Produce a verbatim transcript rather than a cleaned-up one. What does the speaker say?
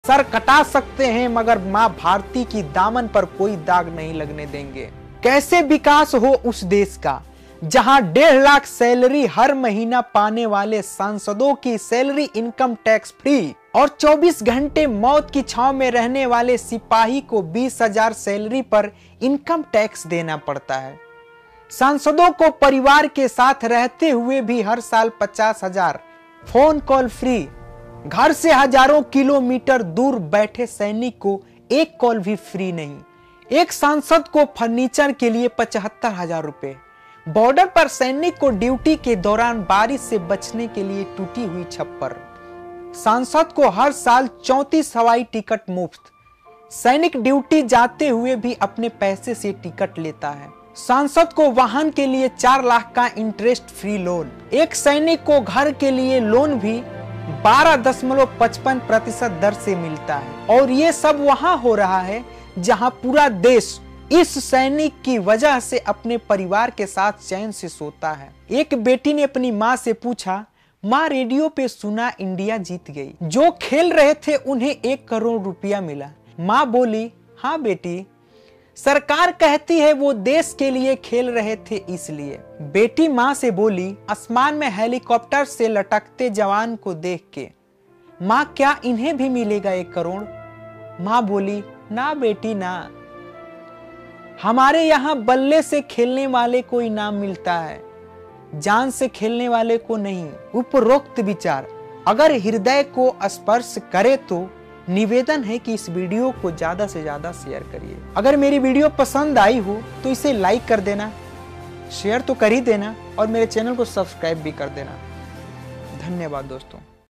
Sir कटा सकते हैं मगर मां भारती की दामन पर कोई दाग नहीं लगने देंगे। कैसे विकास हो उस देश का जहां डेढ़ लाख सैलरी हर महीना पाने वाले सांसदों की सैलरी इनकम टैक्स फ्री और चौबीस घंटे मौत की छांव में रहने वाले सिपाही को बीस हजार सैलरी पर इनकम टैक्स देना पड़ता है। सांसदों को परिवार के साथ रहते हुए भी हर साल पचास हजार फोन कॉल फ्री, घर से हजारों किलोमीटर दूर बैठे सैनिक को एक कॉल भी फ्री नहीं। एक सांसद को फर्नीचर के लिए पचहत्तर हजार रुपए, बॉर्डर पर सैनिक को ड्यूटी के दौरान बारिश से बचने के लिए टूटी हुई छप्पर, सांसद को हर साल चौंतीस हवाई टिकट मुफ्त, सैनिक ड्यूटी जाते हुए भी अपने पैसे से टिकट लेता है। सांसद को वाहन के लिए चार लाख का इंटरेस्ट फ्री लोन, एक सैनिक को घर के लिए लोन भी बारह दशमलव पचपन प्रतिशत दर से मिलता है। और ये सब वहां हो रहा है जहां पूरा देश इस सैनिक की वजह से अपने परिवार के साथ चैन से सोता है। एक बेटी ने अपनी माँ से पूछा, माँ रेडियो पे सुना इंडिया जीत गई, जो खेल रहे थे उन्हें एक करोड़ रुपया मिला। माँ बोली, हाँ बेटी, सरकार कहती है वो देश के लिए खेल रहे थे इसलिए। बेटी माँ से बोली, आसमान में हेलीकॉप्टर से लटकते जवान को देख के, माँ क्या इन्हें भी मिलेगा एक करोड़? माँ बोली, ना बेटी ना, हमारे यहाँ बल्ले से खेलने वाले को इनाम मिलता है, जान से खेलने वाले को नहीं। उपरोक्त विचार अगर हृदय को स्पर्श करे तो निवेदन है कि इस वीडियो को ज्यादा से ज्यादा शेयर करिए। अगर मेरी वीडियो पसंद आई हो तो इसे लाइक कर देना, शेयर तो कर ही देना और मेरे चैनल को सब्सक्राइब भी कर देना। धन्यवाद दोस्तों।